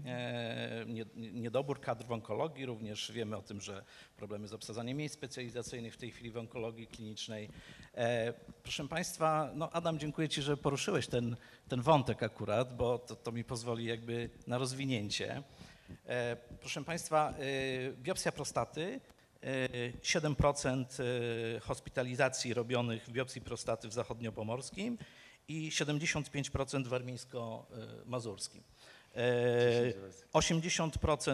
niedobór kadr w onkologii, również wiemy o tym, że problemy z obsadzaniem miejsc specjalizacyjnych w tej chwili w onkologii klinicznej. Proszę Państwa, no Adam, dziękuję Ci, że poruszyłeś ten wątek akurat, bo to mi pozwoli jakby na rozwinięcie. Proszę Państwa, biopsja prostaty, 7% hospitalizacji robionych w biopsji prostaty w zachodniopomorskim i 75% w warmińsko-mazurskim. 67%,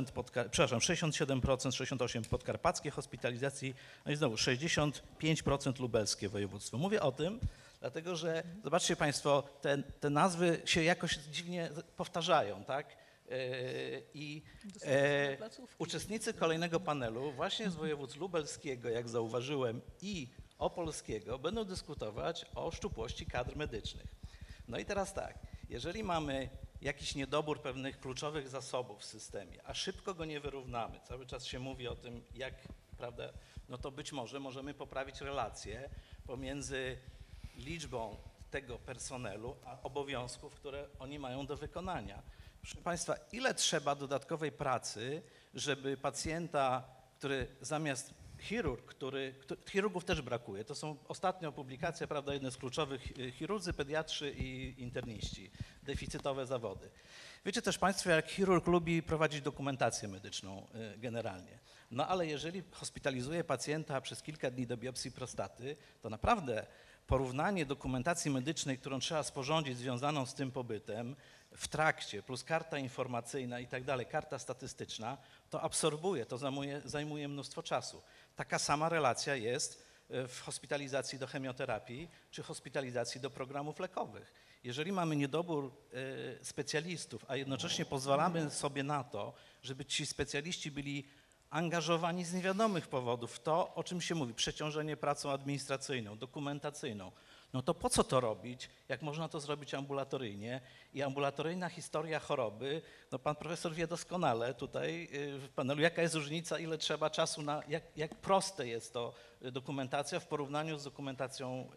68% podkarpackie hospitalizacji, no i znowu 65% lubelskie województwo. Mówię o tym, dlatego że zobaczcie Państwo, te nazwy się jakoś dziwnie powtarzają, tak? I uczestnicy kolejnego panelu właśnie z województw lubelskiego, jak zauważyłem, i opolskiego będą dyskutować o szczupłości kadr medycznych. No i teraz tak, jeżeli mamy jakiś niedobór pewnych kluczowych zasobów w systemie, a szybko go nie wyrównamy, cały czas się mówi o tym, jak, prawda, no to być może możemy poprawić relacje pomiędzy liczbą tego personelu, a obowiązków, które oni mają do wykonania. Proszę Państwa, ile trzeba dodatkowej pracy, żeby pacjenta, który zamiast chirurgów też brakuje, to są ostatnio publikacje, prawda, jedne z kluczowych, chirurdzy, pediatrzy i interniści, deficytowe zawody. Wiecie też Państwo, jak chirurg lubi prowadzić dokumentację medyczną generalnie. No ale jeżeli hospitalizuje pacjenta przez kilka dni do biopsji prostaty, to naprawdę porównanie dokumentacji medycznej, którą trzeba sporządzić związaną z tym pobytem w trakcie, plus karta informacyjna i tak dalej, karta statystyczna, to absorbuje, to zajmuje mnóstwo czasu. Taka sama relacja jest w hospitalizacji do chemioterapii czy hospitalizacji do programów lekowych. Jeżeli mamy niedobór specjalistów, a jednocześnie pozwalamy sobie na to, żeby ci specjaliści byli angażowani z niewiadomych powodów w to, o czym się mówi, przeciążenie pracą administracyjną, dokumentacyjną, no to po co to robić, jak można to zrobić ambulatoryjnie? I ambulatoryjna historia choroby, no pan profesor wie doskonale tutaj w panelu, jaka jest różnica, ile trzeba czasu na, jak proste jest to dokumentacja w porównaniu z dokumentacją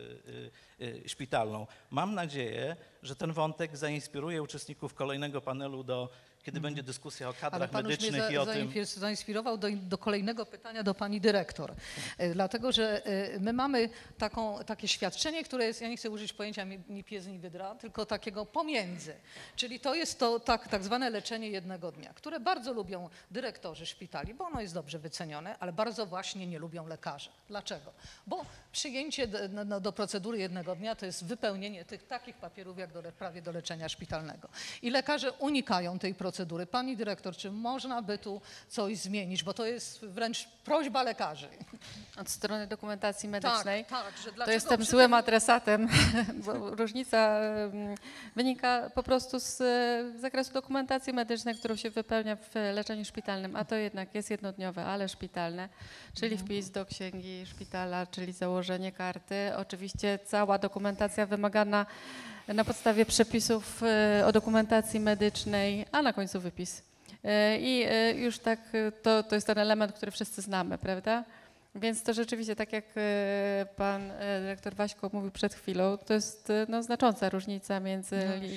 szpitalną. Mam nadzieję, że ten wątek zainspiruje uczestników kolejnego panelu kiedy będzie dyskusja o kadrach Ale pan już medycznych mnie i o tym... zainspirował do kolejnego pytania do pani dyrektor. Dlatego, że my mamy takie świadczenie, które jest, ja nie chcę użyć pojęcia ni pies, ni wydra, tylko takiego pomiędzy. Czyli to jest to tak zwane leczenie jednego dnia, które bardzo lubią dyrektorzy szpitali, bo ono jest dobrze wycenione, ale bardzo właśnie nie lubią lekarze. Dlaczego? Bo przyjęcie do procedury jednego dnia to jest wypełnienie tych takich papierów, jak prawie do leczenia szpitalnego. I lekarze unikają tej procedury. Pani dyrektor, czy można by tu coś zmienić? Bo to jest wręcz prośba lekarzy. Od strony dokumentacji medycznej. Tak, że To dlaczego jestem przy złym tym- adresatem, bo różnica wynika po prostu z zakresu dokumentacji medycznej, którą się wypełnia w leczeniu szpitalnym, a to jednak jest jednodniowe, ale szpitalne, czyli wpis do księgi szpitala, czyli założenie karty. Oczywiście cała dokumentacja wymagana na podstawie przepisów o dokumentacji medycznej, a na końcu wypis. I już tak, to jest ten element, który wszyscy znamy, prawda? Więc to rzeczywiście, tak jak pan dyrektor Waśko mówił przed chwilą, to jest znacząca różnica między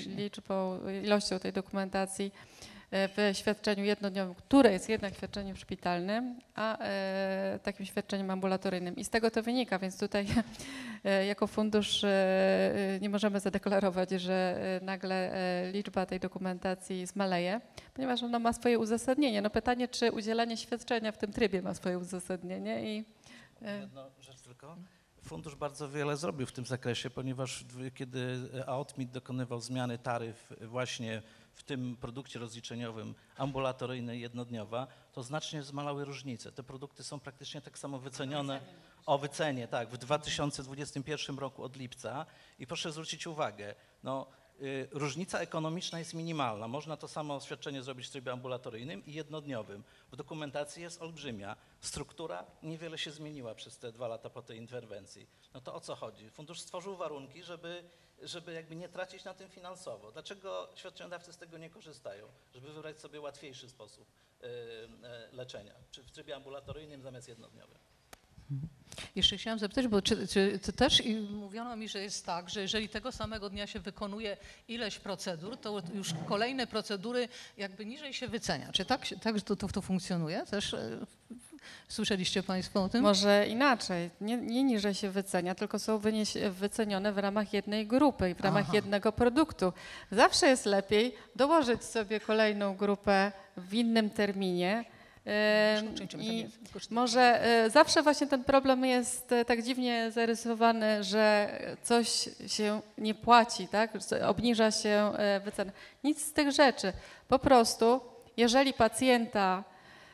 ilością tej dokumentacji w świadczeniu jednodniowym, które jest jednak świadczeniem szpitalnym, a takim świadczeniem ambulatoryjnym. I z tego to wynika, więc tutaj jako fundusz nie możemy zadeklarować, że nagle liczba tej dokumentacji zmaleje, ponieważ ona ma swoje uzasadnienie. No pytanie, czy udzielanie świadczenia w tym trybie ma swoje uzasadnienie i Jedną rzecz tylko. Fundusz bardzo wiele zrobił w tym zakresie, ponieważ kiedy AOTMIT dokonywał zmiany taryf właśnie w tym produkcie rozliczeniowym ambulatoryjnej jednodniowa, to znacznie zmalały różnice. Te produkty są praktycznie tak samo wycenione o wycenie, tak, w 2021 roku od lipca i proszę zwrócić uwagę, różnica ekonomiczna jest minimalna. Można to samo świadczenie zrobić w trybie ambulatoryjnym i jednodniowym. W dokumentacji jest olbrzymia. Struktura niewiele się zmieniła przez te 2 lata po tej interwencji. No to o co chodzi? Fundusz stworzył warunki, żeby jakby nie tracić na tym finansowo. Dlaczego świadczeniodawcy z tego nie korzystają? Żeby wybrać sobie łatwiejszy sposób leczenia, czy w trybie ambulatoryjnym zamiast jednodniowym. Jeszcze chciałam zapytać, bo czy też mówiono mi, że jest tak, że jeżeli tego samego dnia się wykonuje ileś procedur, to już kolejne procedury jakby niżej się wycenia. Czy tak to funkcjonuje? Też słyszeliście Państwo o tym? może inaczej, nie niżej się wycenia, tylko są wycenione w ramach jednej grupy i w ramach jednego produktu. Zawsze jest lepiej dołożyć sobie kolejną grupę w innym terminie. I może zawsze właśnie ten problem jest tak dziwnie zarysowany, że coś się nie płaci, tak? Obniża się wycenę. Nic z tych rzeczy. Po prostu, jeżeli pacjenta,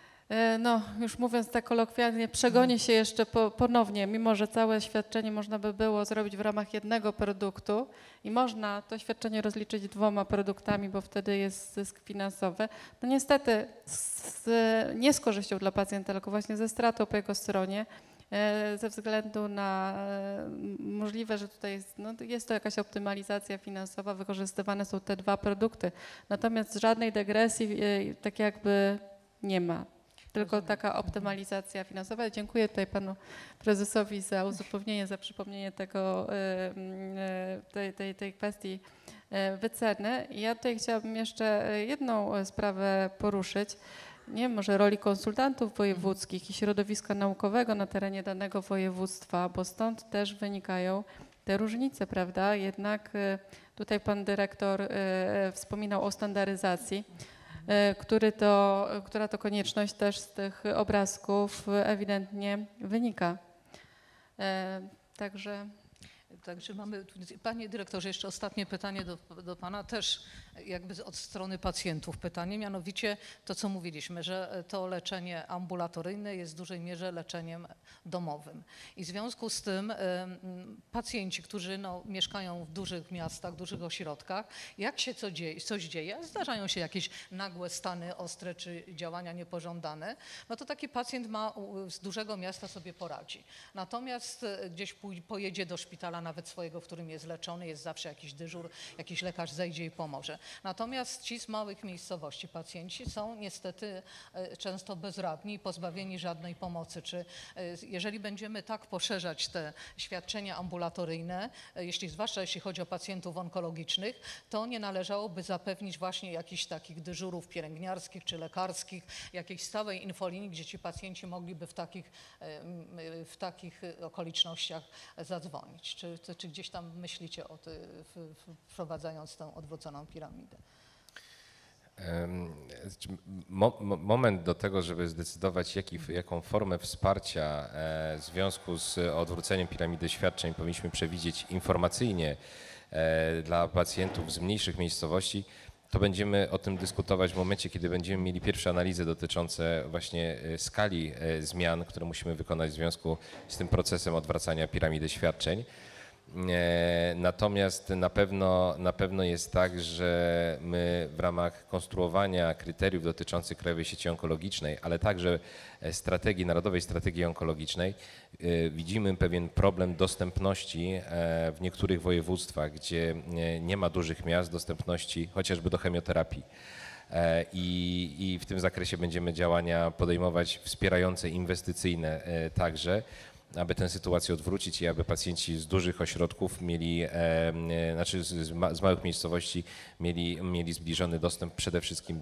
już mówiąc tak kolokwialnie, przegoni się jeszcze ponownie, mimo że całe świadczenie można by było zrobić w ramach jednego produktu i można to świadczenie rozliczyć 2 produktami, bo wtedy jest zysk finansowy, no niestety nie z korzyścią dla pacjenta, tylko właśnie ze stratą po jego stronie, ze względu na możliwe, że tutaj jest to jakaś optymalizacja finansowa, wykorzystywane są te 2 produkty. Natomiast żadnej degresji tak jakby nie ma. Tylko taka optymalizacja finansowa. Dziękuję tutaj panu prezesowi za uzupełnienie, za przypomnienie tej kwestii wyceny. Ja tutaj chciałabym jeszcze jedną sprawę poruszyć. Nie wiem, może roli konsultantów wojewódzkich i środowiska naukowego na terenie danego województwa, bo stąd też wynikają te różnice, prawda? Jednak tutaj pan dyrektor wspominał o standaryzacji. Która to konieczność też z tych obrazków ewidentnie wynika. Także Także mamy, panie dyrektorze, jeszcze ostatnie pytanie do pana, też jakby od strony pacjentów pytanie, mianowicie to, co mówiliśmy, że to leczenie ambulatoryjne jest w dużej mierze leczeniem domowym. I w związku z tym pacjenci, którzy no, mieszkają w dużych miastach, dużych ośrodkach, jak się coś dzieje, zdarzają się jakieś nagłe stany ostre czy działania niepożądane, no to taki pacjent z dużego miasta sobie poradzi. Natomiast gdzieś pojedzie do szpitala nawet swojego, w którym jest leczony, jest zawsze jakiś dyżur, jakiś lekarz zejdzie i pomoże. Natomiast ci z małych miejscowości pacjenci są niestety często bezradni i pozbawieni żadnej pomocy. Czy jeżeli będziemy tak poszerzać te świadczenia ambulatoryjne, zwłaszcza jeśli chodzi o pacjentów onkologicznych, to nie należałoby zapewnić właśnie jakichś takich dyżurów pielęgniarskich czy lekarskich, jakiejś stałej infolinii, gdzie ci pacjenci mogliby w takich okolicznościach zadzwonić. Czy gdzieś tam myślicie o tym, wprowadzając tę odwróconą piramidę? Moment do tego, żeby zdecydować, jaką formę wsparcia w związku z odwróceniem piramidy świadczeń powinniśmy przewidzieć informacyjnie dla pacjentów z mniejszych miejscowości, to będziemy o tym dyskutować w momencie, kiedy będziemy mieli pierwsze analizy dotyczące właśnie skali zmian, które musimy wykonać w związku z tym procesem odwracania piramidy świadczeń. Natomiast na pewno jest tak, że my w ramach konstruowania kryteriów dotyczących Krajowej Sieci Onkologicznej, ale także Narodowej Strategii Onkologicznej widzimy pewien problem dostępności w niektórych województwach, gdzie nie ma dużych miast, dostępności chociażby do chemioterapii. I w tym zakresie będziemy działania podejmować wspierające, inwestycyjne także, aby tę sytuację odwrócić i aby pacjenci z dużych ośrodków znaczy z małych miejscowości mieli zbliżony dostęp przede wszystkim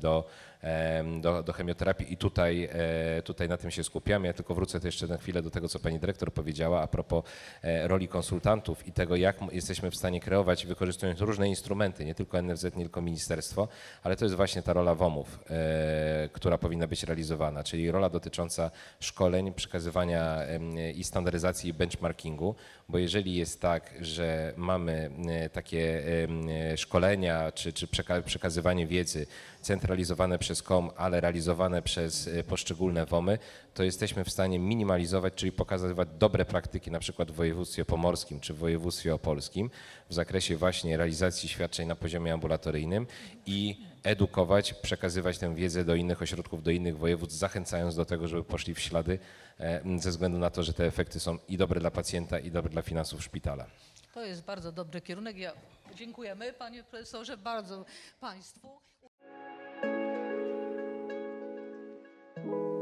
do chemioterapii i tutaj na tym się skupiamy. Ja tylko wrócę jeszcze na chwilę do tego, co pani dyrektor powiedziała a propos roli konsultantów i tego, jak jesteśmy w stanie kreować, wykorzystując różne instrumenty, nie tylko NFZ, nie tylko ministerstwo, ale to jest właśnie ta rola WOM-ów, która powinna być realizowana, czyli rola dotycząca szkoleń, przekazywania i standaryzacji i benchmarkingu, bo jeżeli jest tak, że mamy takie szkolenia czy przekazywanie wiedzy centralizowane przez KOM, ale realizowane przez poszczególne WOM-y, to jesteśmy w stanie minimalizować, czyli pokazywać dobre praktyki na przykład w województwie pomorskim czy w województwie opolskim w zakresie właśnie realizacji świadczeń na poziomie ambulatoryjnym i edukować, przekazywać tę wiedzę do innych ośrodków, do innych województw, zachęcając do tego, żeby poszli w ślady ze względu na to, że te efekty są i dobre dla pacjenta, i dobre dla finansów szpitala. To jest bardzo dobry kierunek. Dziękujemy, panie profesorze, bardzo państwu.